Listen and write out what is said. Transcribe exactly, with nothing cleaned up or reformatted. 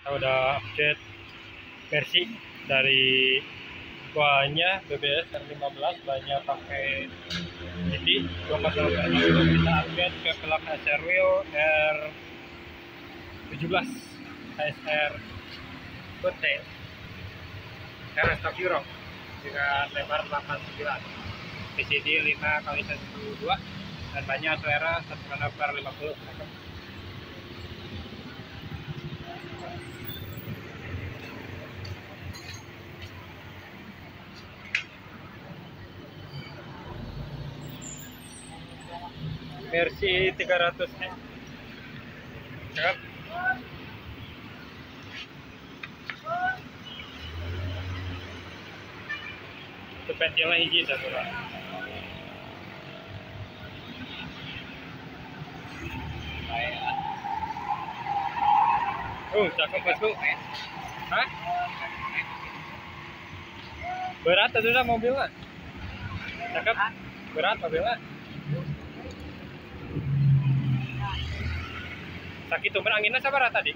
Kita udah update versi dari kuahnya B B S R lima belas, banyak pakai jadi dua kosong enam. Kita update ke kelab H S R Wheel R tujuh belas H S R Coattail R Stock Euro dengan lebar delapan puluh sembilan, P C D lima kali satu dua, dan banyak selera satu koma per lima puluh. Versi tiga ratus E. Cakep. Itu pentilnya hiji satu lah. Oh, cakep bosku. Hah? Berat itu dah mobilnya. Cakep. Berat mobilnya. Sakit tuh anginnya sabar tadi.